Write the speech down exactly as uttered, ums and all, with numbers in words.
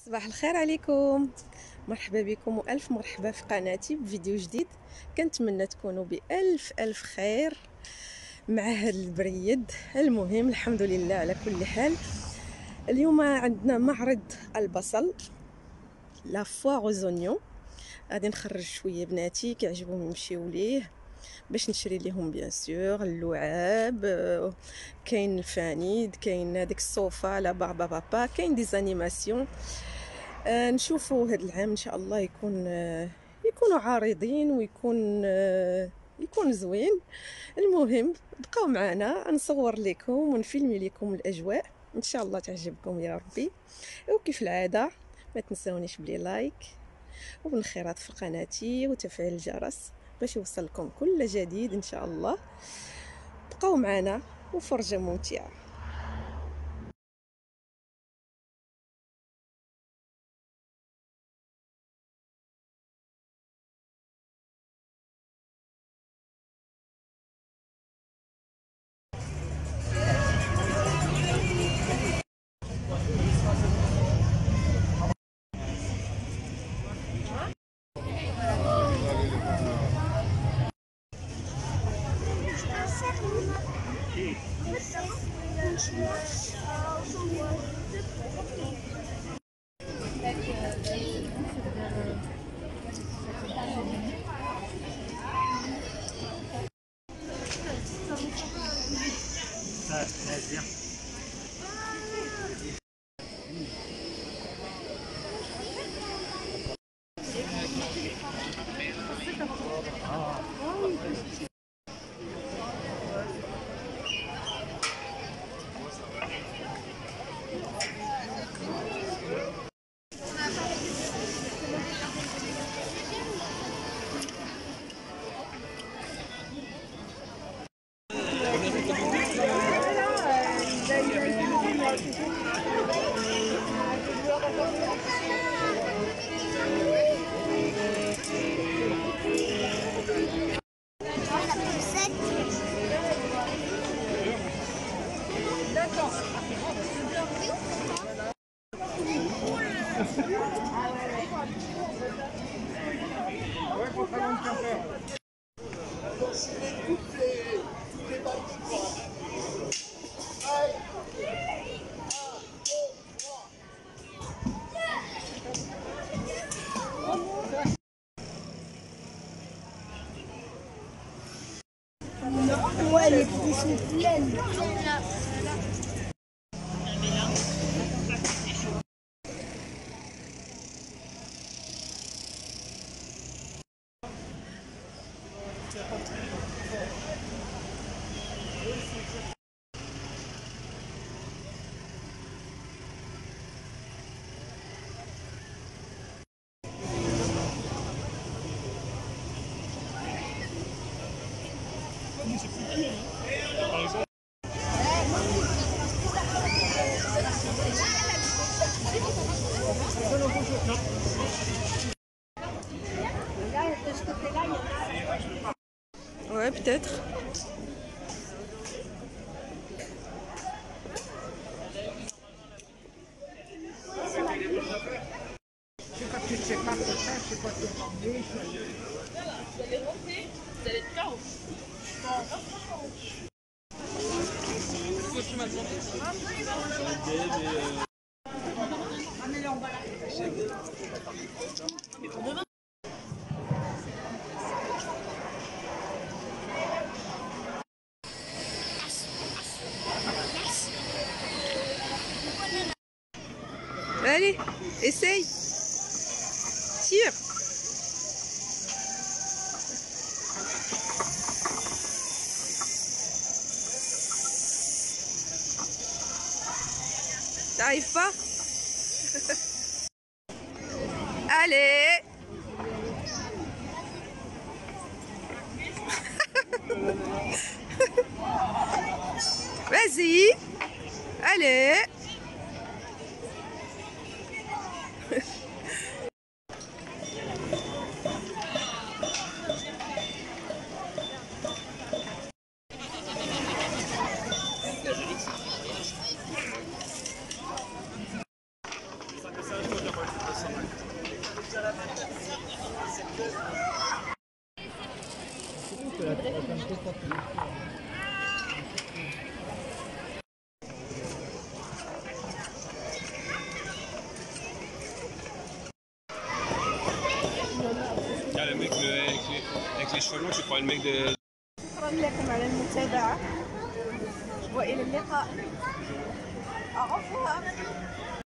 صباح الخير عليكم، مرحبا بكم والف مرحبا في قناتي بفيديو جديد. كنتمنى تكونوا بالف الف خير مع هذا البريد. المهم الحمد لله على كل حال. اليوم عندنا معرض البصل لا فوار زونيون، غادي نخرج شويه بناتي كيعجبهم يمشيو ليه باش نشري لهم بيان سور اللعاب، كاين الفانيد، كاين هذيك الصوفه لا بابا بابا، كاين دي زانيماسيون. آه نشوفوا هذا العام ان شاء الله يكون آه يكونوا عارضين ويكون آه يكون زوين. المهم بقاو معنا نصور لكم ونفيلمي لكم الاجواء، ان شاء الله تعجبكم يا ربي. وكيف العاده ما تنسونيش بلي لايك وبالخيرات في قناتي وتفعيل الجرس باش يوصلكم كل جديد ان شاء الله. بقاو معنا وفرجه ممتعه. Ouais, les petits sont pleines. Ouais, peut-être. Vous allez rentrer, vous allez être chaos. C'est quoi qui m'a demandé ça? Allez, essaye. Tire. T'arrives pas? Allez. Vas-y. Allez. Ah, le mec le, avec, les, avec les cheveux longs, tu prends le mec de. شكرا لكم على المتابعة وإلى اللقاء. أغفر